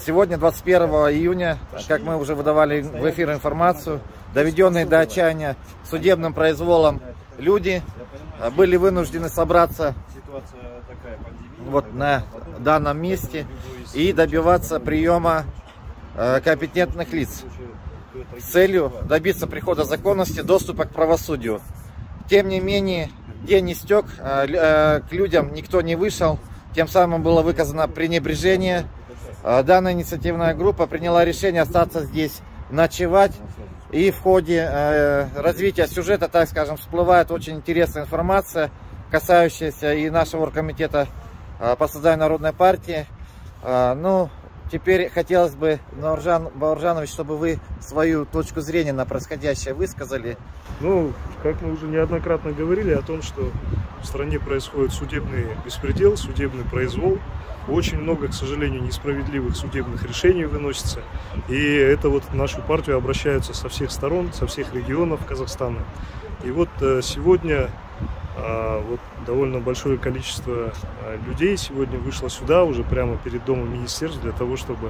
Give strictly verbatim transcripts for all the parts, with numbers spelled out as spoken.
Сегодня, двадцать первого июня, как мы уже выдавали в эфир информацию, доведенные до отчаяния судебным произволом люди были вынуждены собраться вот на данном месте и добиваться приема компетентных лиц с целью добиться прихода законности, доступа к правосудию. Тем не менее, день истек, к людям никто не вышел, тем самым было выказано пренебрежение. Данная инициативная группа приняла решение остаться здесь, ночевать. И в ходе развития сюжета, так скажем, всплывает очень интересная информация, касающаяся и нашего оргкомитета по созданию Народной партии. Ну, теперь хотелось бы, Нуржан Бауыржанович, чтобы вы свою точку зрения на происходящее высказали. Ну, как мы уже неоднократно говорили о том, что в стране происходит судебный беспредел, судебный произвол. Очень много, к сожалению, несправедливых судебных решений выносится. И это вот в нашу партию обращаются со всех сторон, со всех регионов Казахстана. И вот сегодня вот довольно большое количество людей сегодня вышло сюда, уже прямо перед домом министерств, для того, чтобы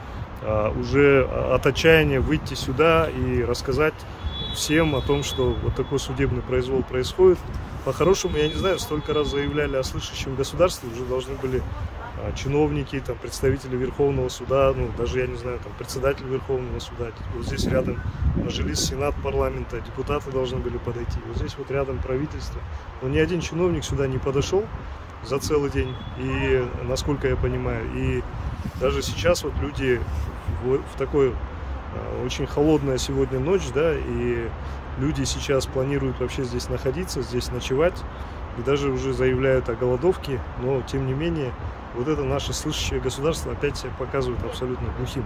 уже от отчаяния выйти сюда и рассказать всем о том, что вот такой судебный произвол происходит. По-хорошему, я не знаю, столько раз заявляли о слышащем государстве, уже должны были чиновники, там, представители Верховного суда, ну, даже, я не знаю, там, председатель Верховного суда. Вот здесь рядом Мажилис, Сенат парламента, депутаты должны были подойти. Вот здесь вот рядом правительство. Но ни один чиновник сюда не подошел за целый день, и, насколько я понимаю, и даже сейчас вот люди в, в такой очень холодная сегодня ночь, да, и люди сейчас планируют вообще здесь находиться, здесь ночевать, и даже уже заявляют о голодовке, но тем не менее вот это наше слышащее государство опять себя показывает абсолютно глухим.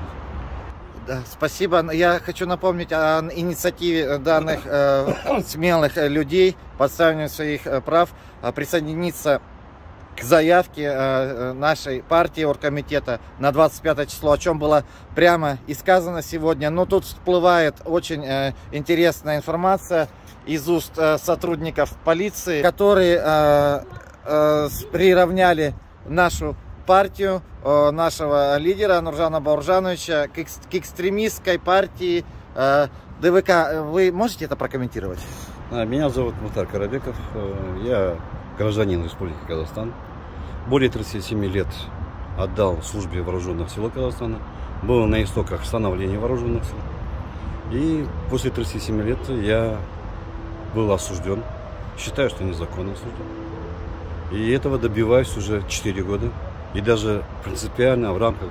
Да, спасибо. Я хочу напомнить о инициативе данных э, смелых людей по отстаиванию своих э, прав э, присоединиться к заявке э, нашей партии, оргкомитета на двадцать пятое число, о чем было прямо и сказано сегодня. Но тут всплывает очень э, интересная информация из уст э, сотрудников полиции, которые э, э, приравняли нашу партию, э, нашего лидера Нуржана Бауыржановича к, экс, к экстремистской партии э, ДВК. Вы можете это прокомментировать? Меня зовут Мухтар Карабеков, я гражданин Республики Казахстан. Более тридцати семи лет отдал службе вооруженных сил Казахстана, был на истоках становления вооруженных сил. И после тридцати семи лет я был осужден, считаю, что незаконно осужден. И этого добиваюсь уже четыре года. И даже принципиально в рамках,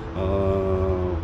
э,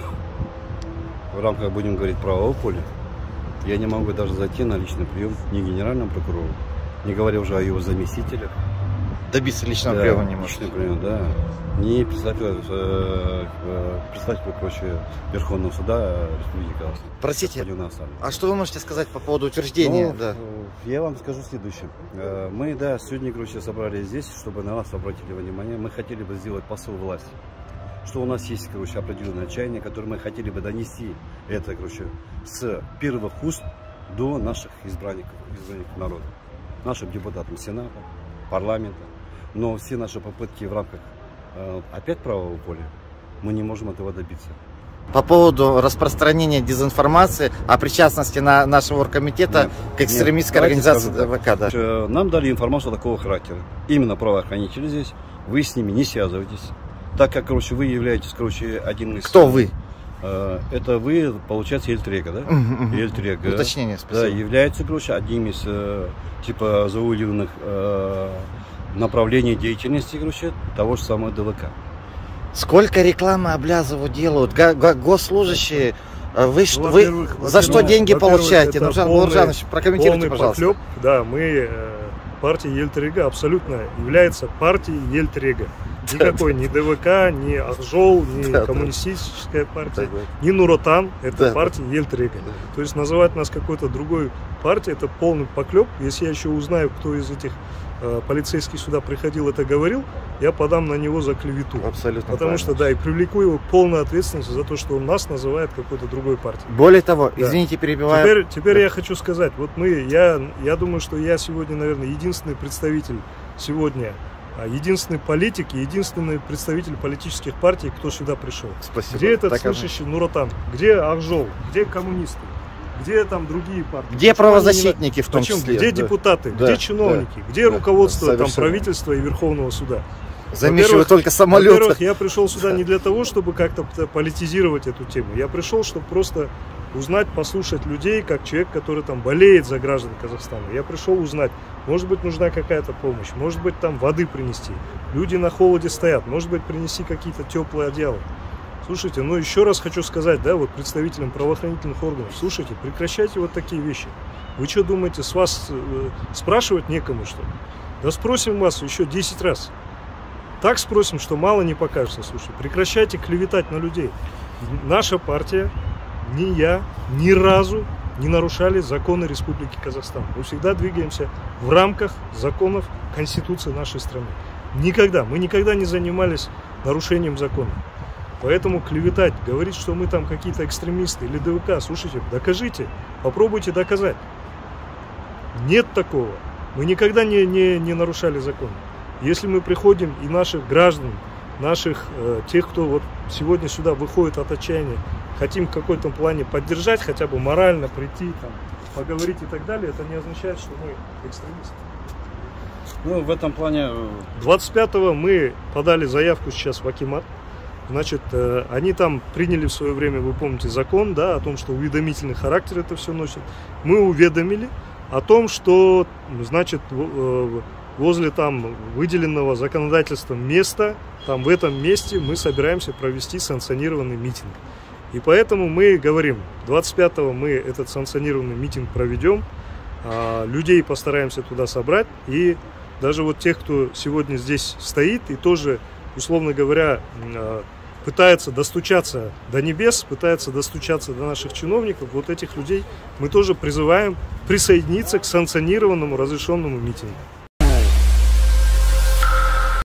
в рамках, будем говорить, правового поля, я не могу даже зайти на личный прием ни генеральному прокурору, не говоря уже о его заместителях. Добиться личного да, приема не можете. Прием, да. Не представителю, э, представителю, короче, Верховного суда Республики Казахстан. Простите, а что вы можете сказать по поводу утверждения? Ну, да. Я вам скажу следующее. Мы, да, сегодня, короче, собрались здесь, чтобы на нас обратили внимание. Мы хотели бы сделать посыл власти, что у нас есть, короче, определенное отчаяние, которое мы хотели бы донести это, короче, с первых уст до наших избранников, избранников народа, нашим депутатам Сената, парламента. Но все наши попытки в рамках э, опять правового поля, мы не можем этого добиться. По поводу распространения дезинформации о причастности на нашего оргкомитета нет, к экстремистской нет, организации ДВК. Да. Нам дали информацию такого характера. Именно правоохранители здесь, вы с ними не связываетесь. Так как, короче, вы являетесь, короче, один из... Кто вы? Э, это вы, получается, Ельтрега, да? Uh-huh. Ельтрега, уточнение, спасибо. Да, является, короче, одним из, э, типа, заулированных э, направлений деятельности, короче, того же самого ДВК. Сколько рекламы Аблязову делают? Госслужащие, вы, ну, вы за что деньги получаете? Нуржан Бауыржанович, прокомментируйте, пожалуйста. Поклеп, да, мы, партия Ельтрега абсолютно является партией Ельтрега. Никакой ни ДВК, ни Ахжол, ни да, коммунистическая партия, да, ни Нуротан, это да, партия Ельтрега. Да. То есть называть нас какой-то другой партией, это полный поклеп. Если я еще узнаю, кто из этих э, полицейских сюда приходил, это говорил, я подам на него за клевету. Абсолютно. Потому правильно. Что, да, и привлеку его к полной ответственности за то, что он нас называет какой-то другой партией. Более того, да. извините, перебиваю. Теперь, теперь да. я хочу сказать, вот мы, я, я думаю, что я сегодня, наверное, единственный представитель сегодня единственный политик и единственный представитель политических партий, кто сюда пришел. Спасибо. Где этот так слышащий Нуротан? Где Акжол? Где коммунисты? Где там другие партии? Где Почему правозащитники не... в том Почему? числе? Где да. депутаты? Да. Где чиновники? Да. Где да. руководство да. там, правительства и Верховного суда? Замечиваю только самолеты. Во-первых, я пришел сюда не для того, чтобы как-то политизировать эту тему. Я пришел, чтобы просто узнать, послушать людей, как человек, который там болеет за граждан Казахстана. Я пришел узнать, может быть, нужна какая-то помощь, может быть, там воды принести. Люди на холоде стоят, может быть, принеси какие-то теплые одеяла. Слушайте, ну еще раз хочу сказать, да, вот представителям правоохранительных органов, слушайте, прекращайте вот такие вещи. Вы что думаете, с вас э, спрашивать некому, что ли? Да спросим вас еще десять раз. Так спросим, что мало не покажется. Слушай, прекращайте клеветать на людей. Наша партия, ни я, ни разу не нарушали законы Республики Казахстан. Мы всегда двигаемся в рамках законов Конституции нашей страны. Никогда. Мы никогда не занимались нарушением закона. Поэтому клеветать, говорить, что мы там какие-то экстремисты или ДВК, слушайте, докажите, попробуйте доказать. Нет такого. Мы никогда не, не, не нарушали закон. Если мы приходим и наших граждан, наших, э, тех, кто вот сегодня сюда выходит от отчаяния, хотим в какой-то плане поддержать, хотя бы морально прийти, там, поговорить и так далее, это не означает, что мы экстремисты. Ну, в этом плане... двадцать пятого мы подали заявку сейчас в Акимат. Значит, э, они там приняли в свое время, вы помните, закон, да, о том, что уведомительный характер это все носит. Мы уведомили о том, что, значит, э, возле там выделенного законодательством места, там в этом месте мы собираемся провести санкционированный митинг. И поэтому мы говорим, двадцать пятого мы этот санкционированный митинг проведем, а, людей постараемся туда собрать, и даже вот тех, кто сегодня здесь стоит и тоже, условно говоря, а, пытается достучаться до небес, пытается достучаться до наших чиновников, вот этих людей мы тоже призываем присоединиться к санкционированному разрешенному митингу.